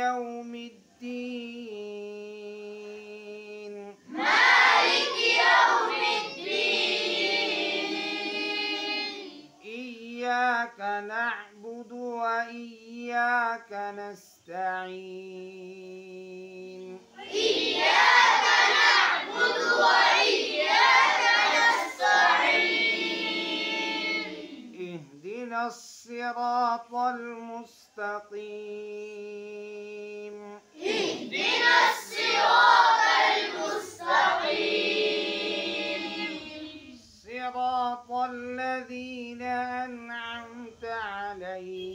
يوم الدين. مالك يوم الدين. إياك نعبد وإياك نستعين. إياك نعبد وإياك نستعين. اهدنا الصراط المستقيم. اهدنا الصراط المستقيم. صراط الذين أنعمت عليهم